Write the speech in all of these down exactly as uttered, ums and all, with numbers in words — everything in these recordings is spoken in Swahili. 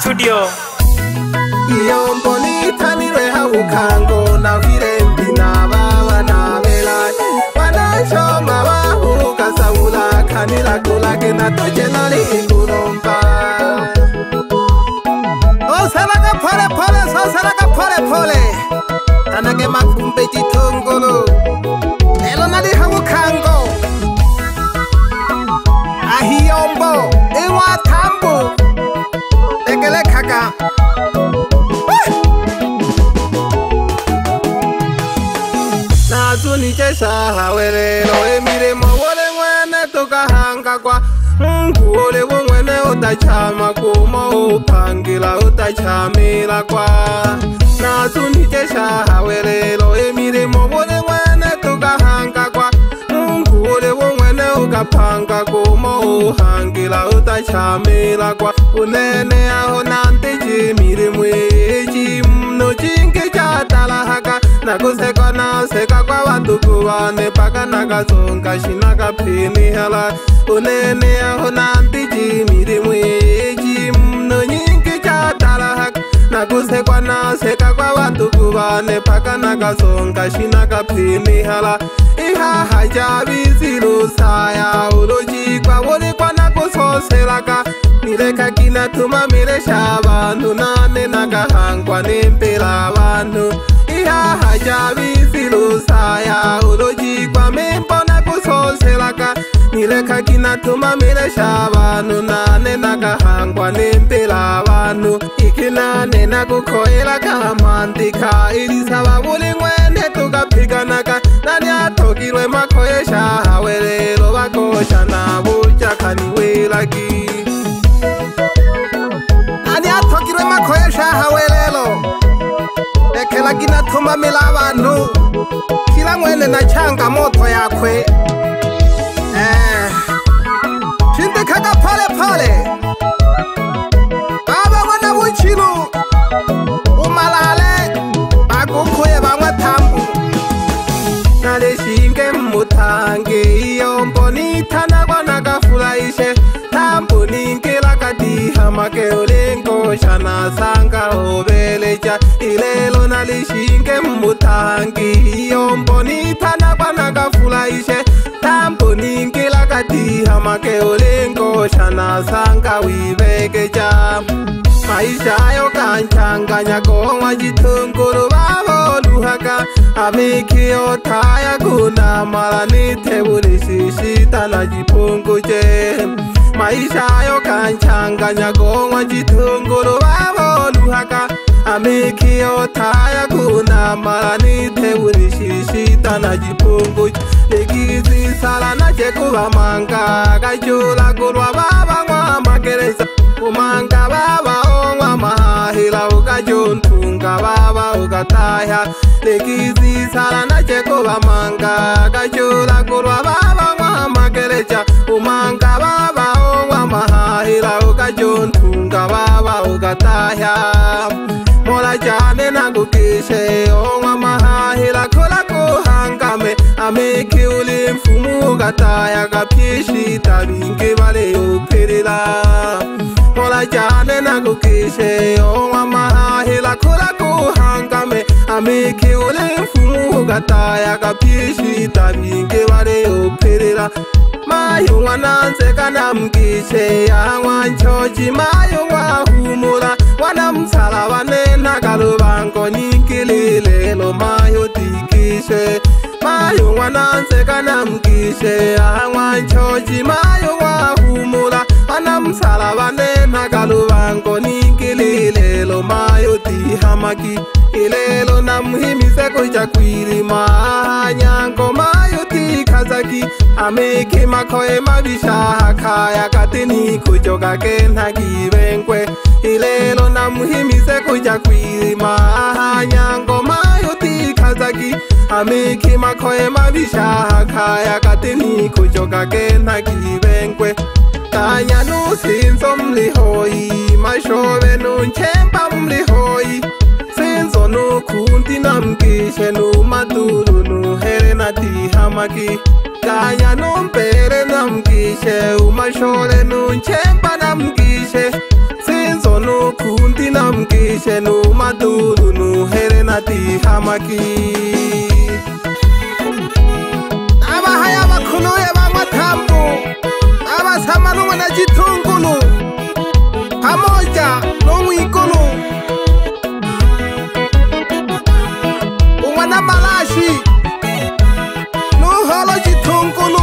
studio. Iyo mbonita nire haukango na virembi na bawa na vela wanachoma wahu kasaula kanila kulake na toje nali kuromba. O saraka pole pole so saraka pole pole tanage makumbe jitongolo elo nali haukango ahiyombo ewa tambo ekele kaka. Nichesha hawerelo emiremo wole mwene tukahanga kwa Mungu wole mwene utachama kuma upangila utachamila kwa Nasu nichesha hawerelo emiremo wole mwene tukahanga kwa Mungu wole mwene ukapanga kuma uhangila utachamila kwa Unene aho nante jimiremo eji mno jingi chatala haka Nakuseka na seka kwa watu kuwane paka nakazonga shinaka pini hala Unene aho nanti jimiri mweji mno nyingi chatala haka Nakuseka na seka kwa watu kuwane paka nakazonga shinaka pini hala Iha hajabi zilu saya uloji kwa wole kwa nakusoselaka Nileka kina tuma mire shabantu nane nakahangwa nempela abantu Iha hajabi zilu saya uloji kwa mempona kusoselaka Nileka kina tuma mire shabantu nane nakahangwa nempela abantu Ikinane nakukoela kamandika ilisaba buli mwene tukapiganaka Nani atokirwe makoyesha hawelelo bakosha na buja kaniwelaki Nani atokirwe makoyesha hawelelo Ekela gina tuma mila abantu Kila mwene na changa moto yakwe Eh Shinde kaka pale pale Baba wana wuchilu Umalale Bagukuye bangwa tambu Nale shinge mutange Iyo mbonita nagwa nagafulaishe Tambu ninkila kadiha makeolengo Shana sanga obeleja Ilelo nalishinge mutange Iyo mbonita nagwa nagafulaishe Tambu ninkila kadiha makeolengo Shana sanga wibegeja Maisha yo kanchanganya kongwa jitunguru babo luhaka Amiki otaya kuna malanite bulishishita na jipunguje Maisha yo kanchanganya kongwa jitunguru babo luhaka Amiki otaya kuna malanite bulishishita na jipunguje Legizi sala na chekuwa manga Kajula kurwa baba ngwa magereza Umanga baba ongwa mahahila ukajontunga baba ukataya Legizi sala na chekuwa manga Kajula kurwa baba ngwa magereja Umanga baba ongwa mahahila ukajontunga baba ukataya Mola jane na kukishe ongwa mahahila kula kuhangame Ameki uli mfumu gataya kapishi tabinge bale uperila Mola jane na kukishe ongwa mahahila kula kuhangame Ameki uli mfumu gataya kapishi tabinge bale uperila Mayo wananze kana mkishe ya wanchoji Mayo wahumula wana msala wanena kalubango Ninkililelo mayo tikishe Mayo wananze kana mkishe ya wanchoji Mayo wahumula wana msala wanena kalubango Ninkililelo mayo tihamaki Ilelo na muhimise kuja kwilima Nyango mayo tikazaki Ameki makoe mabisha hakaya katini kujoga kena kibenkwe Ilelo na muhimise kuja kwilima Nyango mayo tikazaki Ameki makoe mabisha hakaya katini kujoga kena kibenkwe Kanya nusinzo mlihoi Mashobe nunchempa mlihoi Sinzo nukundi namkishe numaduru nuhere natihamaki Kanya numpere namkishe Umashole nunchempa namkishe Sinzo Lorenzo no kundi namkishe no madulu no herena ti hamaki. Aba haya bakulu ya bamatambu. Aba samalu wana jitungulu. Pamoja no mwikulu. Umwana malashi. No holo jitungulu.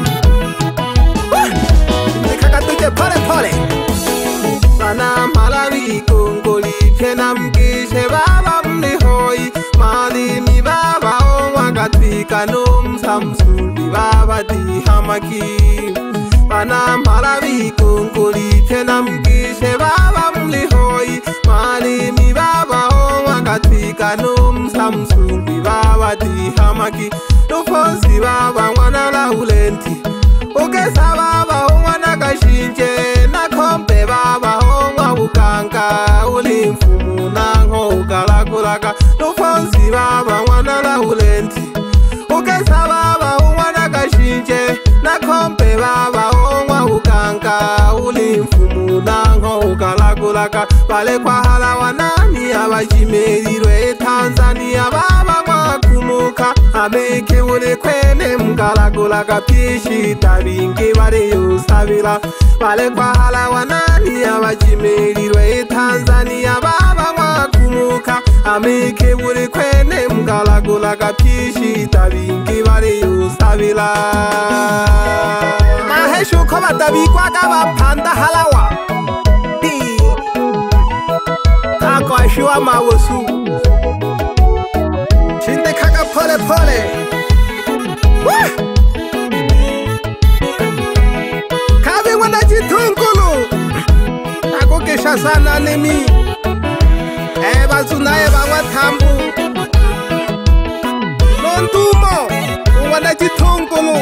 Nikakatuje pole pole. Bana malawi kongoli kenam kishe baba mlihoi mali mi baba o wagatika nom samsuli baba di hamaki. Bana malawi kongoli kenam kishe baba mlihoi mali mi baba o wagatika nom samsuli baba di hamaki. Nufosi baba wana la ulenti ukesa baba wana kashinje na kompe baba ukanga ulimfumu nango ukalakulaka. Nufonsi baba wana la ulenti ukesa baba umwana kashinje na kompe baba omwa ukanga ulimfumu nango ukalakulaka. Bale kwa hala wanani abajimerirwe Tanzania baba mwakumuka ameke ule kwene mkalakulaka pishi tabingi bari yusabila. Bale kwa hala wanani abajimerirwe Tanzania baba mwakumuka ameke ule kwene mkalakulaka pishi tabingi bari yusabila. Maheshu ko batabikwa kabapanda halawa di ako ashwa mawosu shinde kaka pole pole. Wah! Kabe wana jitungulu ako kesha sana nemi eba sunaye bangwa tambu nontumo wana jitungulu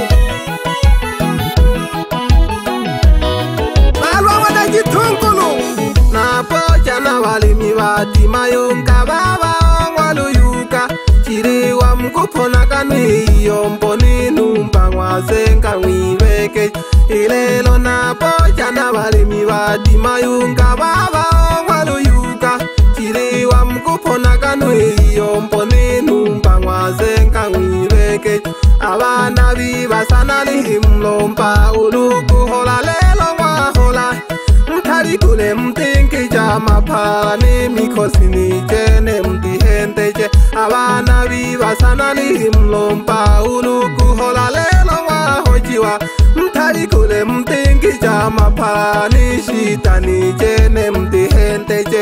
balwa wana jitungulu na pocha na walimi wati mayunga baba waluyuka chiri wa mkupona kanwi yomponi numba mwazenga mwibeke. Ilelo na pocha na walimi wati mayunga baba waluyuka chiri wa mkupona kanwi yomponi numba mwazenga mwibeke. Abana biba sana lihimlompa uluku hola lelo mwahola mtari kule mtinki jama pani mikosi ni jene mtihenteje. Abana biba sana lihimlompa uluku hola lelo mwahojiwa mtari kule mtinki jama pani shita ni jene mtihenteje.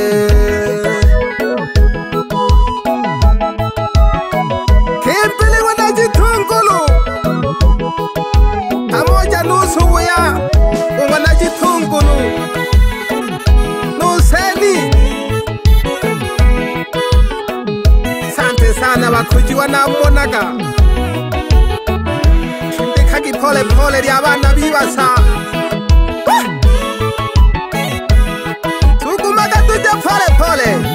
Kimpili wana jitungulu amoja nusu wea wana jitungulu nuseni. Sante sana bakuji wana monaga shindika kipole pole ya bana bibasa. Tukumaga tuje pole pole.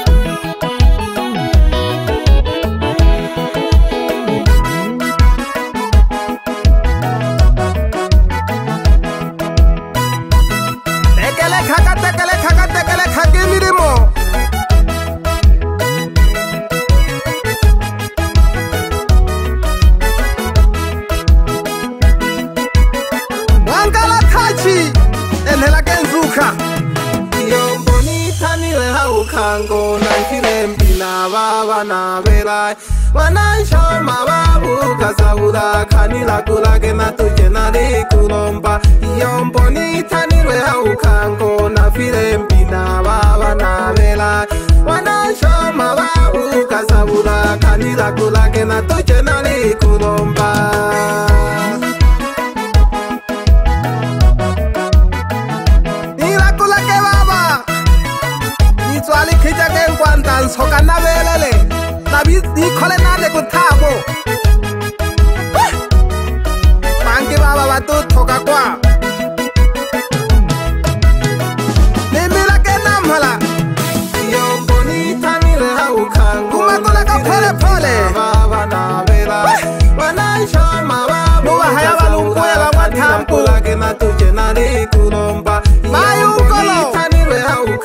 Kango na kirembi na baba na belai wanansho mababu kasabura kanila kulage na tuje na likulomba. Yombo ni tanirwe hau kango na firembi na baba na belai wanansho mababu kasabura kanila kulage na tuje na likulomba. Swali kija ke kwantan soka na belele nabi ikole nale kutabo mangi baba batu thoka kwa nemela ke namhala yombo ni tanile hau kangu kuma kola ka pole pole baba na bela wana shoma baba muwa haya balungu ya bamwa tampu lake na tuje na likulomba mayungolo tanile hau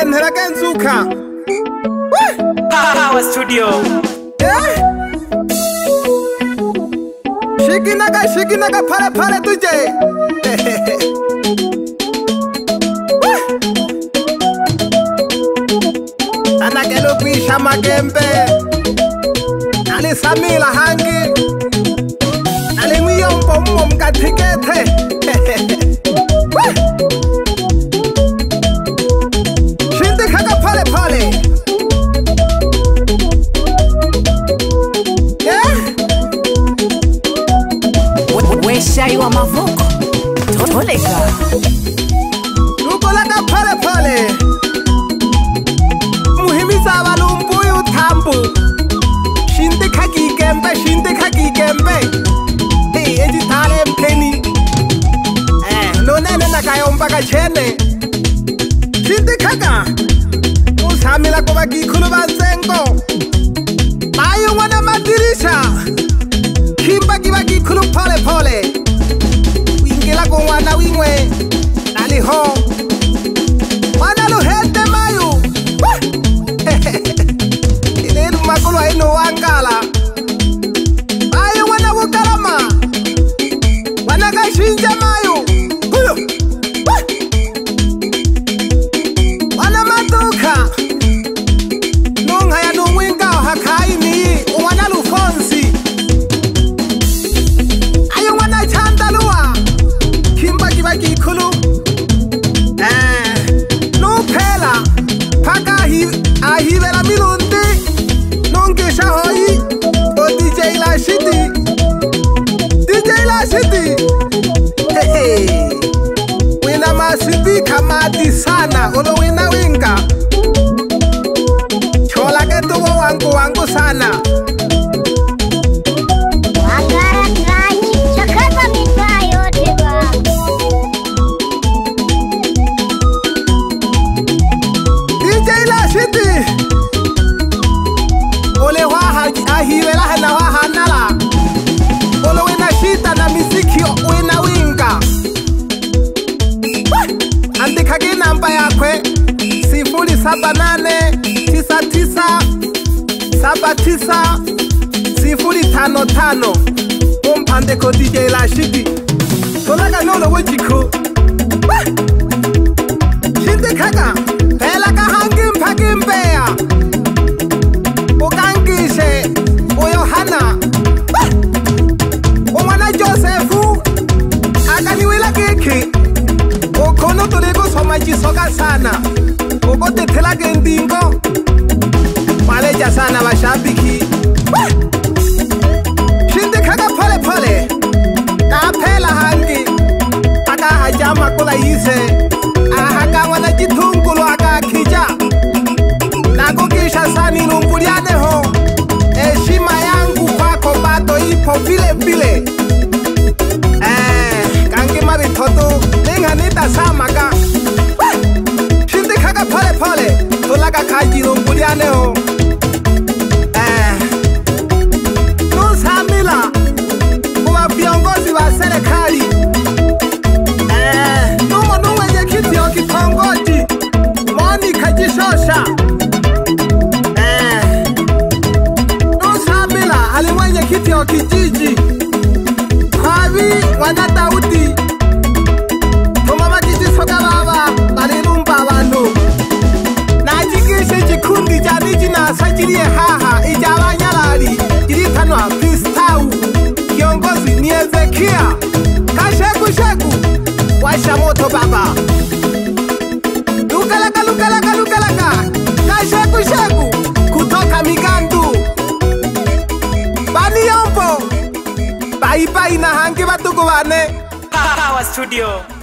ntera kenzuka. Power Studio. Eh? Shikinaga shikinaga pale pale tuje. Anagelo kwisha magembe. Ali samila hangi. Ali mwiyombo mmo mkatikete. Shinde kaka pale pale. Shai wa mavuko toleka Nukolaka pale pale Muhimiza walumbuyu tambu Shinde kaki gembe, shinde kaki gembe Hey, eji tale mpeni Eh, no nene na kayomba kachene Shinde kaka Musamila kwa kikulu banzengo Mayo wana madirisha Kimba kiba kikulu pole pole Wingela kwa wana wingwe Naliho Wana luhete mayu Ilelu makulu wa ino wangala Mayu wana wukalama Wana kashinja mayu Huyo Wana maduka Nunga ya nungwinga hakai ni Wana lufonsi Kikulu eh no pela paka hi ahivela milundi nongesha hoyi o D J La City D J La City hey hey wina masibi kamati sana olo wina winga chola ketu wangu wangu sana Ole waha ahivela hana waha nala Ole wina shita na miziki wina winga Andika ginamba yakwe Sifuri saba nane Tisa tisa Saba tisa Sifuri tano tano Umpande ko D J La City Tolaga nolo wajiku Shinde kaka Pela kahangim pagim bea Ukangishe Uyohana Umwana Josefu Akaniwila kiki Ukono tulego soma jisoka sana Ukote tela gendingo Waleja sana washabiki Shinde kaka pole pole Kapela hangi Aka hajama kula ise Ahaka wana jitungulu aka kija Nakukisha sani lumbuliane ho Eshima yangu kwako bato ipo vile vile Eh, kangi mabitoto Ninga nita samaka Shindi kaka pole pole Tulaga kaji lumbuliane ho Eh Nusamila Kwa viongozi wa serikali Eh, numo nume nye kiti o kitongoji Moni kajishosha Eh Nusamila alimwenye kiti o kijiji Havi wana Daudi Tumama kijisoka baba Balilumba wanu Najikishe jikundi janiji na sajirie haha Ijawa nyalari Jiritanwa Kristau Kiongozi ni Ezekia Kasheku sheku Washa moto baba Lukalaka lukalaka lukalaka Kasheku sheku Kutoka Migandu Bani yombo Bye bye na hangi batuku wane Power Studio.